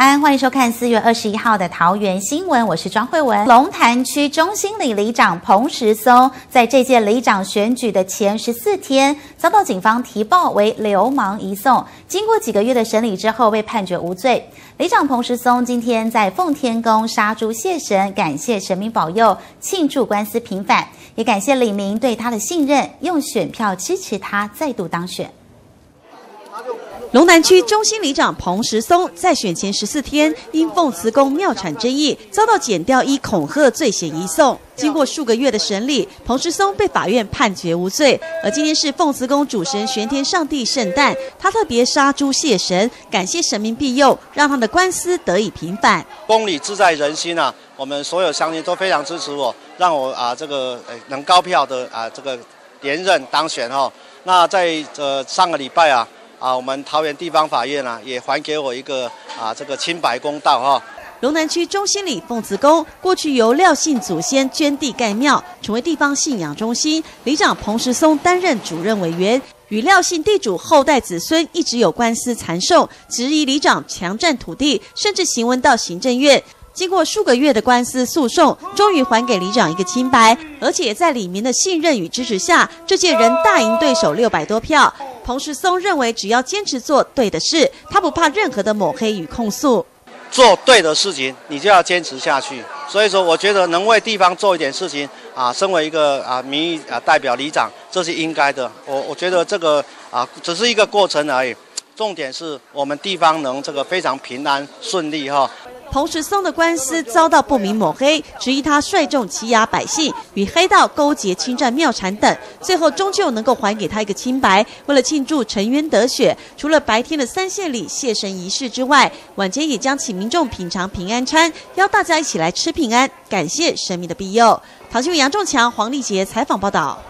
安，欢迎收看4月21号的桃园新闻，我是庄慧文。龙潭区中心里里长彭时松，在这届里长选举的前14天，遭到警方提报为流氓移送，经过几个月的审理之后，被判决无罪。里长彭时松今天在奉天宫杀猪谢神，感谢神明保佑，庆祝官司平反，也感谢里民对他的信任，用选票支持他再度当选。 龙南区中心里长彭时松在选前14天，因奉慈宫庙产争议，遭到检调依恐吓罪嫌移送。经过数个月的审理，彭时松被法院判决无罪。而今天是奉慈宫主神玄天上帝圣诞，他特别杀猪谢神，感谢神明庇佑，让他的官司得以平反。 公理自在人心啊！我们所有乡亲都非常支持我，让我能高票的连任当选哦。那在上个礼拜我们桃园地方法院也还给我一个清白公道哈。 龙南区中心里奉慈宫过去由廖姓祖先捐地盖庙，成为地方信仰中心。里长彭时松担任主任委员，与廖姓地主后代子孙一直有官司缠讼，质疑里长强占土地，甚至行文到行政院。经过数个月的官司诉讼，终于还给里长一个清白，而且在里民的信任与支持下，这届人大赢对手600多票。彭时松认为，只要坚持做对的事，他不怕任何的抹黑与控诉。 做对的事情，你就要坚持下去。所以说，我觉得能为地方做一点事情身为一个民意代表里长，这是应该的。我觉得这个只是一个过程而已，重点是我们地方能非常平安顺利哈。 彭时松的官司遭到不明抹黑，质疑他率众欺压百姓，与黑道勾结侵占庙产等，最后终究能够还给他一个清白。为了庆祝沉冤得雪，除了白天的3献礼谢神仪式之外，晚间也将请民众品尝平安餐，邀大家一起来吃平安，感谢神明的庇佑。桃新闻杨仲强、黄丽杰采访报道。